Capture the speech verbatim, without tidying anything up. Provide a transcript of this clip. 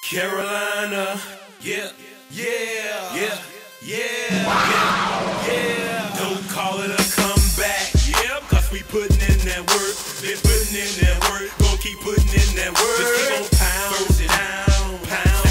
Carolina, yeah, yeah, yeah, yeah, yeah, yeah. Don't call it a comeback, yeah, cause we putting in that work, been putting in that work, gonna keep putting in that work. Just keep on pounding, pound, pound.